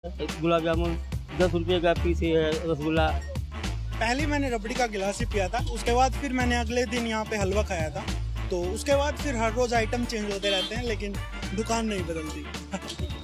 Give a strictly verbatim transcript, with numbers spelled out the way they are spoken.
गुलाब जामुन दस रुपये का पीस है, रसगुल्ला। पहले मैंने रबड़ी का गिलास ही पिया था, उसके बाद फिर मैंने अगले दिन यहाँ पे हलवा खाया था। तो उसके बाद फिर हर रोज आइटम चेंज होते रहते हैं, लेकिन दुकान नहीं बदलती।